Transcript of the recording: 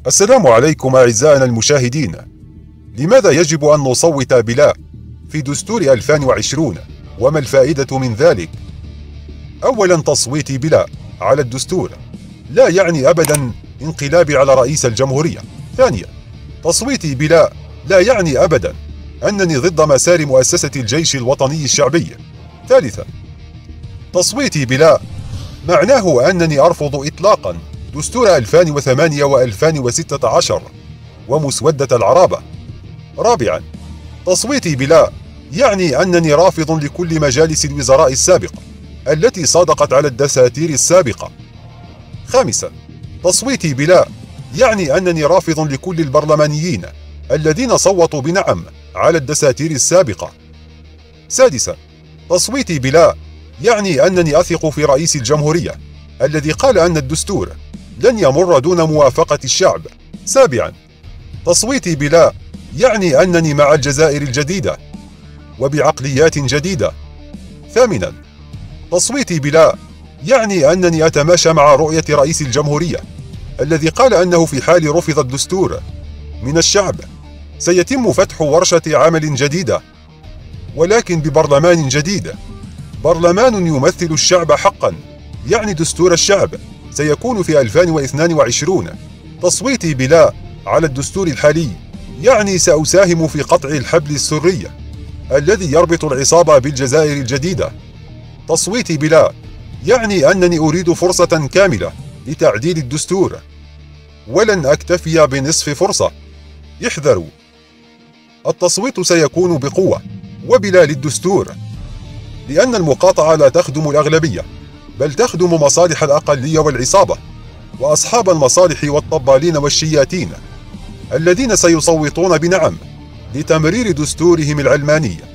السلام عليكم أعزائنا المشاهدين. لماذا يجب أن نصوت بلا في دستور 2020 وما الفائدة من ذلك؟ أولا، تصويتي بلا على الدستور لا يعني أبدا انقلابي على رئيس الجمهورية. ثانيا، تصويتي بلا لا يعني أبدا أنني ضد مسار مؤسسة الجيش الوطني الشعبي. ثالثا، تصويتي بلا معناه أنني أرفض إطلاقا دستور 2008 و2016 ومسودة العرابة. رابعا، تصويتي بلا يعني أنني رافض لكل مجالس الوزراء السابقة التي صادقت على الدساتير السابقة. خامسا، تصويتي بلا يعني أنني رافض لكل البرلمانيين الذين صوتوا بنعم على الدساتير السابقة. سادسا، تصويتي بلا يعني أنني أثق في رئيس الجمهورية الذي قال أن الدستور لن يمر دون موافقة الشعب. سابعا، تصويتي بلا يعني أنني مع الجزائر الجديدة وبعقليات جديدة. ثامنا، تصويتي بلا يعني أنني أتماشى مع رؤية رئيس الجمهورية الذي قال أنه في حال رفض الدستور من الشعب سيتم فتح ورشة عمل جديدة، ولكن ببرلمان جديد، برلمان يمثل الشعب حقا، يعني دستور الشعب سيكون في 2022. تصويتي بلا على الدستور الحالي يعني سأساهم في قطع الحبل السري الذي يربط العصابة بالجزائر الجديدة. تصويتي بلا يعني أنني أريد فرصة كاملة لتعديل الدستور، ولن أكتفي بنصف فرصة. احذروا، التصويت سيكون بقوة وبلا للدستور، لأن المقاطعة لا تخدم الأغلبية بل تخدم مصالح الأقلية والعصابة وأصحاب المصالح والطبالين والشياتين الذين سيصوتون بنعم لتمرير دستورهم العلماني.